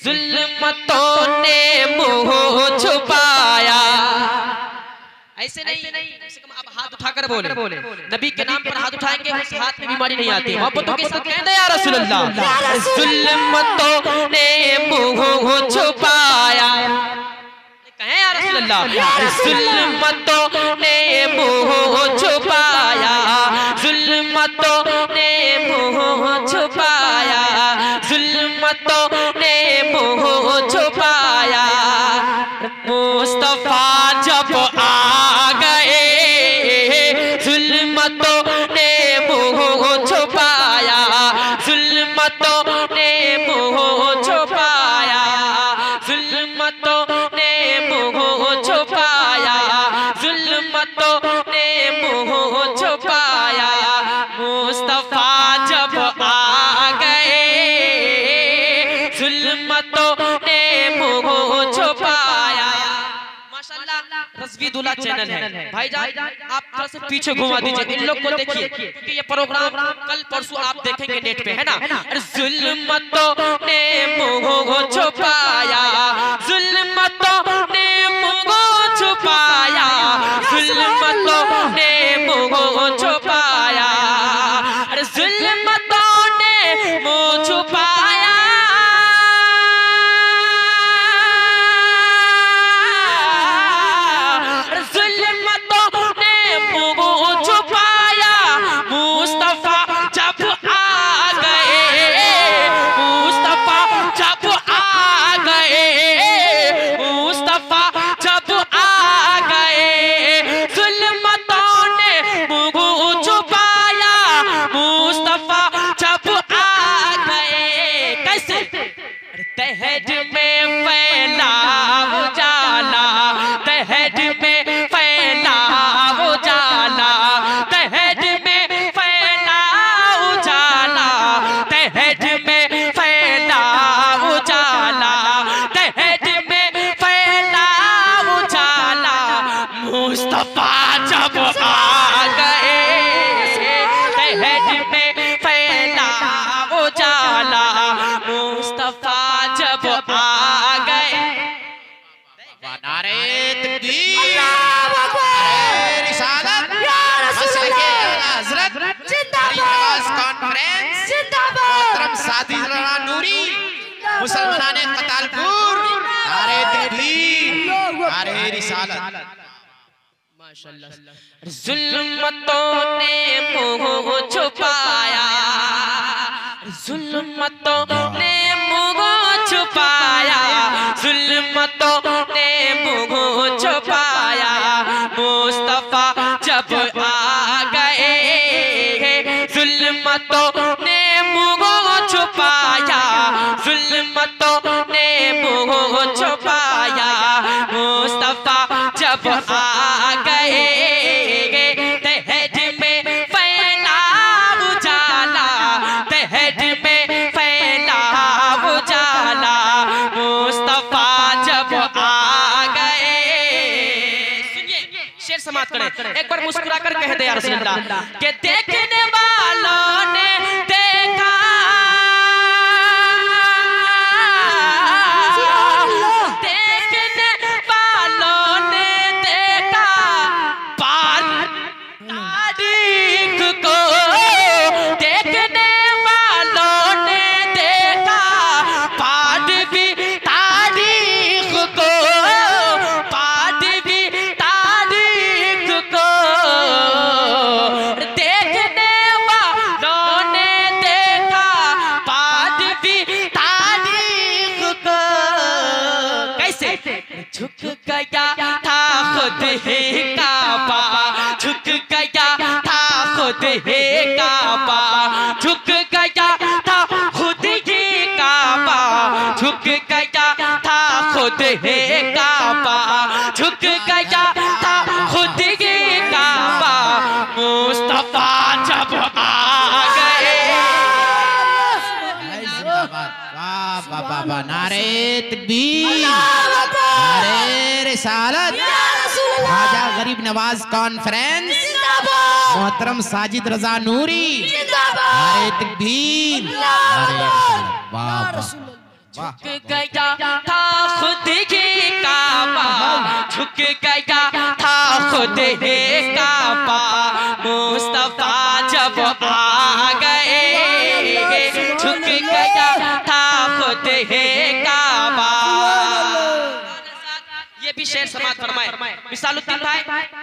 जुल्मतों ने मुंह छुपाया। ऐसे नहीं, अब हाथ उठाकर बोले, नबी के नाम पर हाथ उठाएंगे, उस हाथ में बीमारी नहीं आती। मोहब्बतों के साथ कहते हैं या रसूल अल्लाह। जुल्मतों ने मुंह छुपाया, कहें या रसूल अल्लाह। जुल्मतों ने मुंह छुपाया, जुल्मतों ने मुंह छुपाया, जुल्मतों ने मुंह छुपाया। मुस्तफा जब आ गए, जुल्मतों ने मुंह छुपाया, जुल्मतों ने मुंह छुपाया, जुल्मतों ने मुंह छुपाया, जुल्मतों ने मुंह छुपाया। मुस्तफा जब आ गए, जुल्मतों ने मुंह छुपाया। माशाल्लाह रज़वीदुल्लाह चैनल है भाईजान, आप थोड़ा सा पीछे घुमा दीजिए, इन लोग को देखिए क्योंकि ये प्रोग्राम कल परसों आप देखेंगे नेट पे, है ना। जुल्मतों ने मुंह छुपाया, जुल्मतों ने मुंह छुपाया, जुल्मतों ने मुंह छुपाया, जुल्मतों ने मुंह छुपाया। मुस्तफा जब आ गए, मुस्तफा जब आ गए, मुस्तफा जब आ गए, जुल्मतों ने मुंह छुपाया। मुस्तफा जब आ गए, कैसे तहज में फैला उजाला, तहज में फैला उजाला, तहज में फैला उजाला, तहज में फैला उजाला, तहज में फैला उजाला। मुस्तफा जब आ गए, तहज में फैला उजाला। मुस्तफा जब आ गए, नारे तकबीर, नारे रिसालत, मसलके हज़रत नवाज कॉन्फ्रेंस मोहतरम साजिद रज़ा नूरी, मुसलमानाने कतालपुर, नारे तकबीर, नारे रिसालत। माशाल्लाह। जुल्मतों ने मुंह छुपाया, जुल्मतों ने मुंह छुपाया, जुल्मतों ने मुंह छुपाया। मुस्तफा जब आ गए, जुल्मतों ने मुंह छुपाया, जुल्मतों ने मुंह छुपाया। मुस्तफा जब आ गए, तहज में फैला उजाला, तहज में फैला उजाला। मुस्तफा जब आ गए, सुनिए शेर समाप्त करें, एक बार मुस्कुरा कर कह दे या रसूल अल्लाह कि देखने वालों ने देखा, देखने वालों ने देखा पाल तारीख को, देखने वालों ने देखा पादवी तारीख को, पादवी तारीख को। देखने वालों ने देखा पादवी तारीख को, कैसे झुक गया था खुद ही काबा, झुक गया था खुद ही काबा, झुक गया था खुद ही काबा, झुक गया था खुद ही काबा, झुक गया था खुद ही काबा। मुस्तफा जब आ गए, वाह, नारे तकबीर, नारे रिसालत, ख्वाजा गरीब नवाज कॉन्फ्रेंस मोहतरम साजिद रज़ा नूरी, नारे तकबीर, नारे वाह। झुक गया था खुद ही काबा, झुक गया था खुद ही काबा, मुस्तफा जब आ गए, झुक गया था खुद ही काबा। ये भी शेर समाज फरमाए मिसालुद्दीन भाई,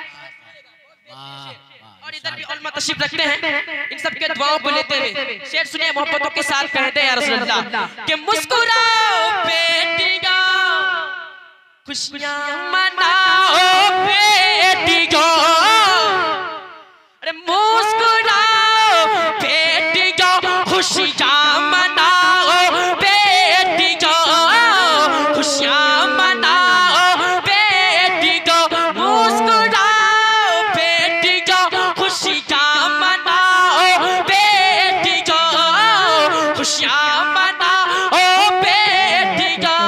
और इधर भी उलमा तशरीफ रखते हैं, इन सब के दुआओं को लेते हुए शेर सुनिए, मोहब्बतों के साथ कहते हैं या रसूल अल्लाह कि मुस्कुराओ बेटियां, खुशियां मनाओ बेटियों, अरे मुस्कुराओ बेटियों, खुशियां मनाओ बेटियों, खुशियां मनाओ बेटियों, मुस्कुराओ बेटियों, खुशियां मनाओ बेटियों, खुशियां मनाओ बेटियों।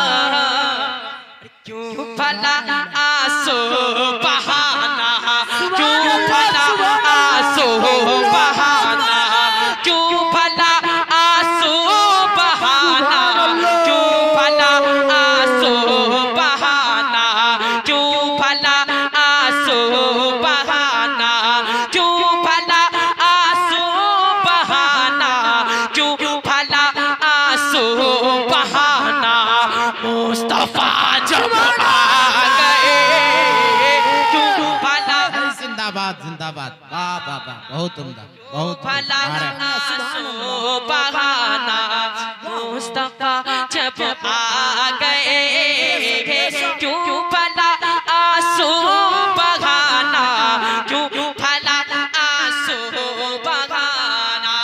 क्यों भला आंसू बहाना, क्यों भला आंसू बहाना, क्यों भला आंसू बहाना, क्यों भला आंसू बहाना, क्यों भला आंसू बहाना, क्यों भला आंसू बहाना, क्यों भला आंसू बहाना, मुस्तफा जब आ गए, क्यों भला जिंदाबाद जिंदाबाद, वाह वाह वाह, बहुत उम्दा, बहुत भला आंसू बहाना, मुस्तफा जब आ गए, क्यों भला आंसू बहाना, क्यों भला आंसू बहाना।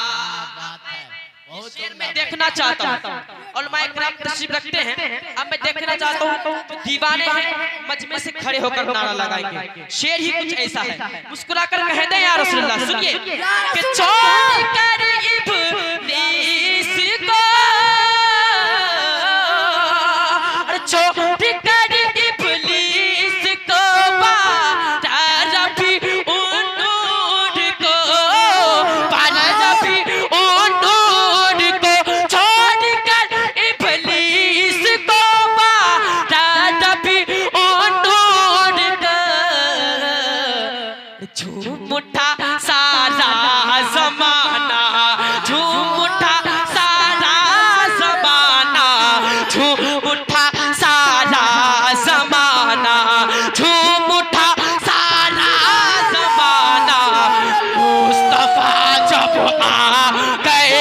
शेर में देखना चाहता हूँ, उलमाए किराम तशरीफ रखते हैं, अब मैं देखना चाहता हूँ जो दीवाने हैं मजमे से खड़े होकर नारा लगाएंगे। शेर ही कुछ ऐसा है, मुस्कुराकर कह दे या रसूलुल्लाह, सुनिए कि छोड़ कर इब्लीस को, छोड़ कर इब्लीस को, बारबी उन्नूर को, बारबी उन्नूर को, छोड़ कर इब्लीस को, बारबी उन्नूर को, झूम उठा सारा ज़माना, झूम उठा सारा ज़माना, झूम उठा सारा ज़माना, झूम उठा सारा ज़माना, मुस्तफा जब आ गए,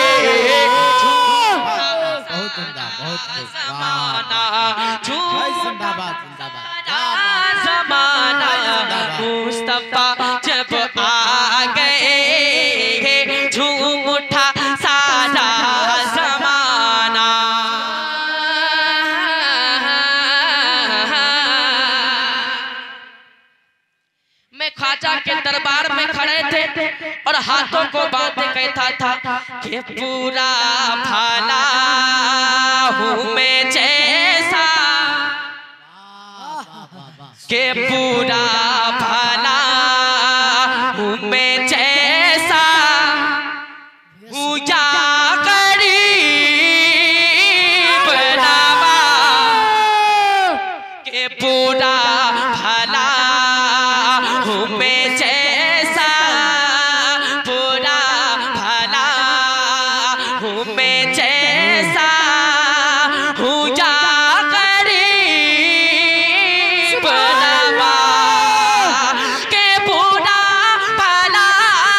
बहुत उम्दा, बहुत ज़माना, झूम जिंदाबाद जिंदाबाद, ज़माना, मुस्तफा जब आ गए, झूम उठा सारा ज़माना। मैं ख्वाजा के दरबार में खड़े थे और हाथों को बांधे कहता था कि पूरा भला हूँ मैं जैसा, के पूरा भला हूँ मैं जैसा, हूँ या गरीब नवाज, के पूरा भला हूँ मैं जैसा, पूरा भला हूँ मैं जैसा, हूँ या गरीब नवाज, के पूरा भला,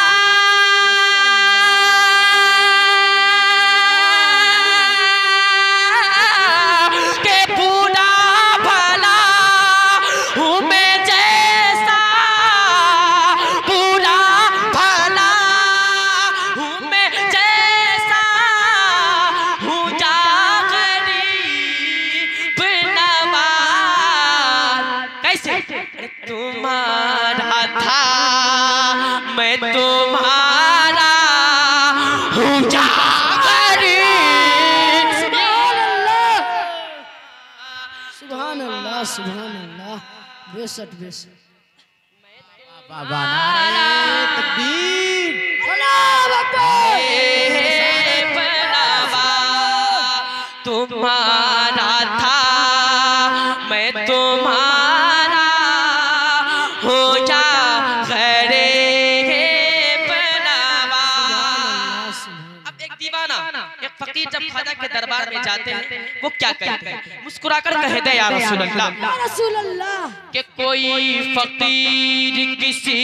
के पूरा भला हूँ मैं जैसा, पूरा भला हूँ मैं जैसा, हूँ या गरीब नवाज। कैसे? तुम्हारा था मैं तुम्हारा हूँ या गरीब। सुभान अल्लाह सुभान अल्लाह, बेशक बेशक। बाबा नारे तकबीर, तुम्हारा था मैं तुम्हारा हो जा गरीब नवाज। अब एक दीवाना एक फकीर जब ख्वाजा के दरबार में जाते हैं वो क्या कहते हैं, मुस्कुराकर कह दे या रसूल अल्लाह, या रसूल अल्लाह कि कोई फकीर किसी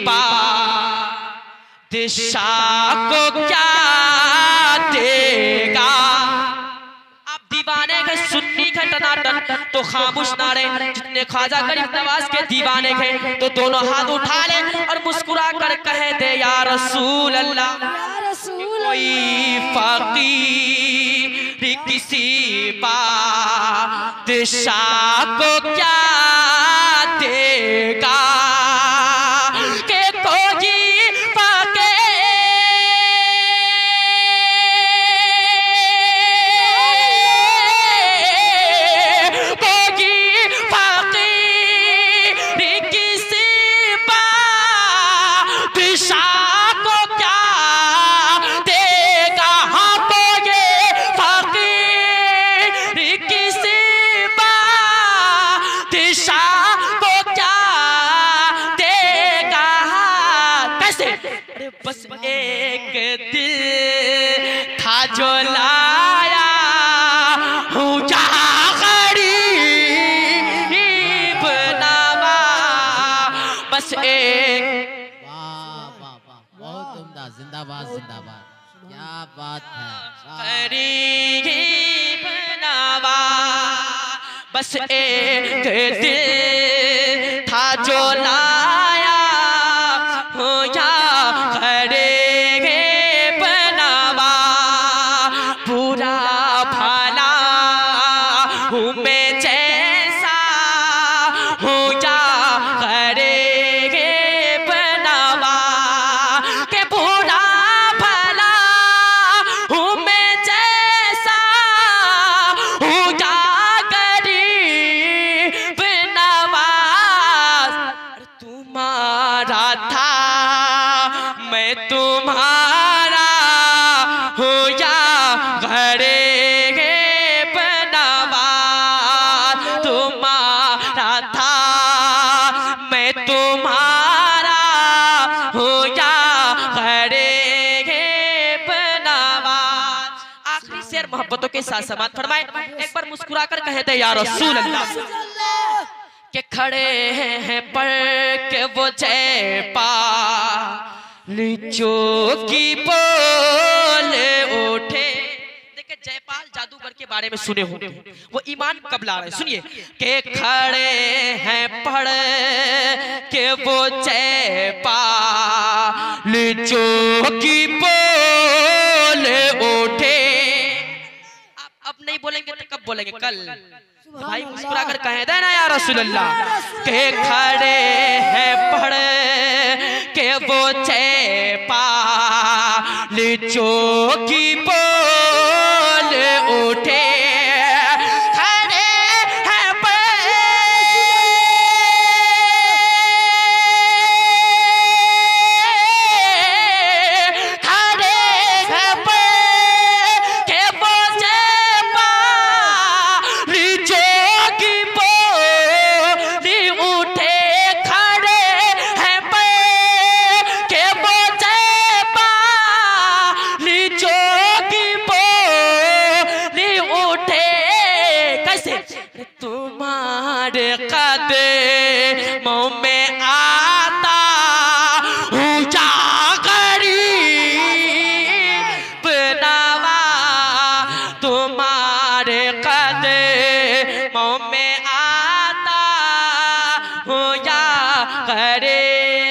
बादशाह को क्या देगा। आप दीवाने के सुन्नी के टनाटन तो खामोश ना रहे, जितने ख्वाजा गरीब नवाज के दीवाने के तो दोनों हाथ उठा ले और मुस्कुरा कर कह दे या रसूल अल्लाह, या रसूल कोई फकीर किसी बादशाह को क्या देगा कि कोई बस एक दिल था जो लाया हूँ जहाँ गरीब नवाज, बस एक। वाह वाह वाह, बहुत उम्दा, जिंदाबाद जिंदाबाद, क्या बात है। गरीब नवाज, बस एक दिल था जो लाया हूँ या गरीब नवाज, पूरा भला हूँ मैं जैसा हूँ या गरीब नवाज, के पूरा भला हूँ मैं जैसा हूँ या गरीब नवाज। तुम्हारा था मैं तुम्हारा हूँ या गरीब नवाज, तुम्हारा था मैं तुम्हारा हूँ या गरीब नवाज। आखिरी शेर मोहब्बतों के साथ समाप्त फरमाए, एक बार मुस्कुरा कर कह दे या रसूल अल्लाह, के खड़े हैं पर के वो जय पा लीचो की बोल उठे। देखिए जयपाल जादूगर के बारे में सुने होंगे, वो ईमान कब ला रहे हैं, सुनिए। के खड़े हैं पढ़ के वो जयपाल लीचो की बोल उठे। आप अब नहीं बोलेंगे तो कब बोलेंगे, कल। भाई मुस्कुरा कर कहे देना या रसूल अल्लाह, के खड़े हैं पढ़ के वो जयपाल चौकी बोल उठे। खड़े हैं खड़े हैं के वो जयपाल चौकी बोल उठे। खड़े हैं के वो जयपाल चौकी बोल उठे। कैसे तुम्हारे कदमों में आता हूँ जा गरीब नवा, तुम्हारे कदमों में आता हूँ या गरीब